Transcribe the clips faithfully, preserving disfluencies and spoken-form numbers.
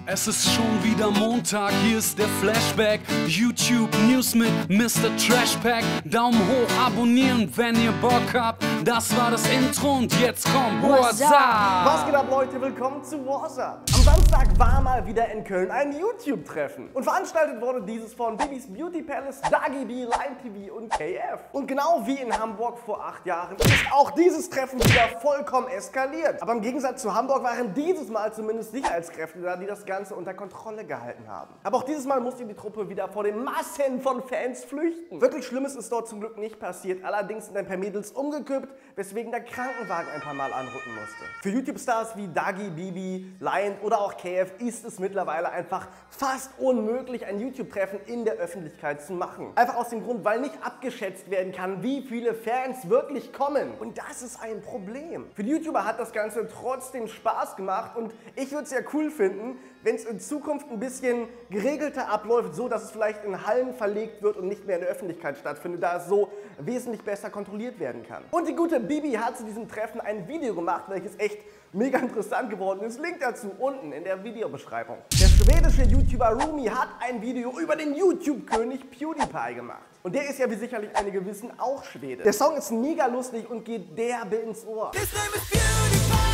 Es ist schon wieder Montag, hier ist der Flashback. YouTube News mit Mister Trashpack. Daumen hoch, abonnieren, wenn ihr Bock habt. Das war das Intro und jetzt kommt What's Up! Was geht ab, Leute? Willkommen zu What's Up! Am Samstag war mal wieder in Köln ein YouTube-Treffen. Und veranstaltet wurde dieses von Bibis Beauty Palace, Dagi B, Line T V und K F. Und genau wie in Hamburg vor acht Jahren ist auch dieses Treffen wieder vollkommen eskaliert. Aber im Gegensatz zu Hamburg waren dieses Mal zumindest Sicherheitskräfte da, die das Ganze unter Kontrolle gehalten haben. Aber auch dieses Mal musste die Truppe wieder vor den Massen von Fans flüchten. Wirklich Schlimmes ist dort zum Glück nicht passiert. Allerdings sind ein paar Mädels umgekippt, weswegen der Krankenwagen ein paar Mal anrücken musste. Für YouTube-Stars wie Dagi, Bibi, Lion oder auch K F ist es mittlerweile einfach fast unmöglich, ein YouTube-Treffen in der Öffentlichkeit zu machen. Einfach aus dem Grund, weil nicht abgeschätzt werden kann, wie viele Fans wirklich kommen. Und das ist ein Problem. Für die YouTuber hat das Ganze trotzdem Spaß gemacht und ich würde es ja cool finden, wenn es in Zukunft ein bisschen geregelter abläuft, so dass es vielleicht in Hallen verlegt wird und nicht mehr in der Öffentlichkeit stattfindet, da es so wesentlich besser kontrolliert werden kann. Und die gute Bibi hat zu diesem Treffen ein Video gemacht, welches echt mega interessant geworden ist. Link dazu unten in der Videobeschreibung. Der schwedische YouTuber Rumi hat ein Video über den YouTube-König PewDiePie gemacht. Und der ist ja, wie sicherlich einige wissen, auch Schwede. Der Song ist mega lustig und geht derbe ins Ohr. His name is PewDiePie.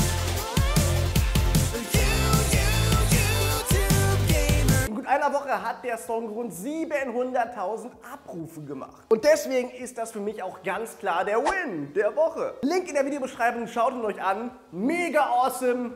In gut einer Woche hat der Song rund siebenhunderttausend Abrufe gemacht. Und deswegen ist das für mich auch ganz klar der Win der Woche. Link in der Videobeschreibung, schaut ihn euch an. Mega awesome.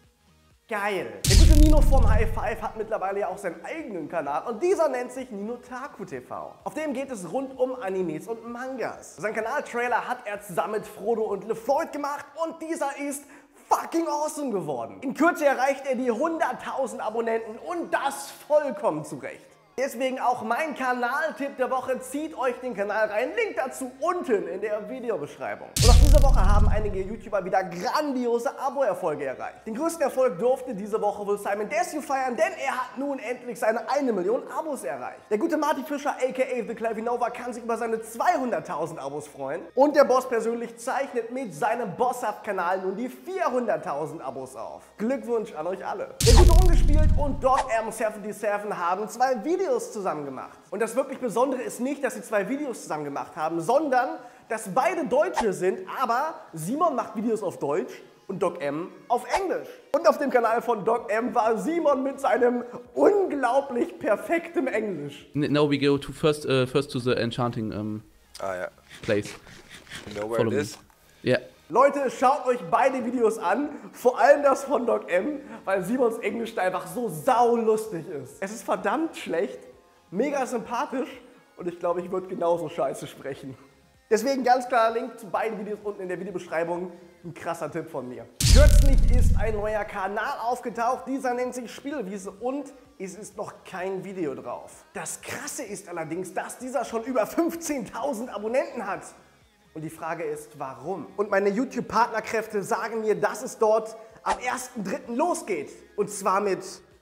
Geil. Der gute Nino vom High Five hat mittlerweile ja auch seinen eigenen Kanal und dieser nennt sich Ninotaku T V. Auf dem geht es rund um Animes und Mangas. Sein Kanaltrailer hat er zusammen mit Frodo und LeFloid gemacht und dieser ist fucking awesome geworden. In Kürze erreicht er die hunderttausend Abonnenten und das vollkommen zurecht. Deswegen auch mein Kanaltipp der Woche, zieht euch den Kanal rein, Link dazu unten in der Videobeschreibung. Und auch diese Woche haben einige YouTuber wieder grandiose Abo-Erfolge erreicht. Den größten Erfolg durfte diese Woche wohl Simon Desue feiern, denn er hat nun endlich seine eine Million Abos erreicht. Der gute Marty Fischer aka The Clavinova kann sich über seine zweihunderttausend Abos freuen. Und der Boss persönlich zeichnet mit seinem Bosshaft-Kanal nun die vierhunderttausend Abos auf. Glückwunsch an euch alle. Der gute Ungespielt und Doc M siebenundsiebzig haben zwei Videos zusammen gemacht. Und das wirklich Besondere ist nicht, dass sie zwei Videos zusammen gemacht haben, sondern dass beide Deutsche sind, aber Simon macht Videos auf Deutsch und Doc M auf Englisch. Und auf dem Kanal von Doc M war Simon mit seinem unglaublich perfektem Englisch. Now we go to first, uh, first to the enchanting um, Ah ja. place. You know where Follow it me. is? Yeah. Leute, schaut euch beide Videos an, vor allem das von Doc M, weil Simons Englisch da einfach so saulustig ist. Es ist verdammt schlecht, mega sympathisch und ich glaube, ich würde genauso scheiße sprechen. Deswegen ganz klarer Link zu beiden Videos unten in der Videobeschreibung. Ein krasser Tipp von mir. Kürzlich ist ein neuer Kanal aufgetaucht, dieser nennt sich Spielwiese und es ist noch kein Video drauf. Das Krasse ist allerdings, dass dieser schon über fünfzehntausend Abonnenten hat. Und die Frage ist, warum? Und meine YouTube-Partnerkräfte sagen mir, dass es dort am ersten dritten losgeht. Und zwar mit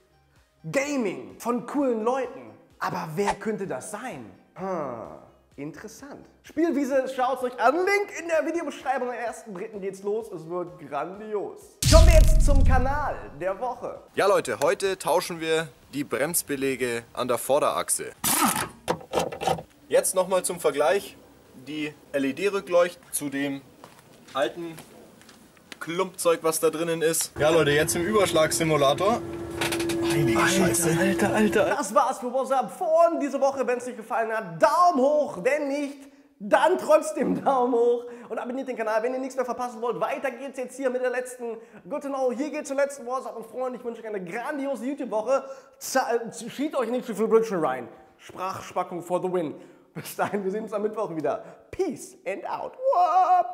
Gaming von coolen Leuten. Aber wer könnte das sein? Hm, interessant. Spielwiese, schaut es euch an. Link in der Videobeschreibung. Am ersten dritten geht's los. Es wird grandios. Kommen wir jetzt zum Kanal der Woche. Ja Leute, heute tauschen wir die Bremsbeläge an der Vorderachse. Jetzt nochmal zum Vergleich die L E D-Rückleuchten zu dem alten Klumpzeug, was da drinnen ist. Ja Leute, jetzt im Überschlagssimulator. Heilige Scheiße. Alter, Alter. Das war's für What's Up von dieser Woche. Wenn es euch gefallen hat, Daumen hoch. Wenn nicht, dann trotzdem Daumen hoch. Und abonniert den Kanal, wenn ihr nichts mehr verpassen wollt. Weiter geht's jetzt hier mit der letzten Good to Know. Hier geht's zur letzten What's Up. Und Freunde, ich wünsche euch eine grandiose YouTube-Woche. Schied euch nicht zu viel Blödsinn rein. Sprachspackung for the win. Bis dahin, wir sehen uns am Mittwoch wieder. Peace and out. What?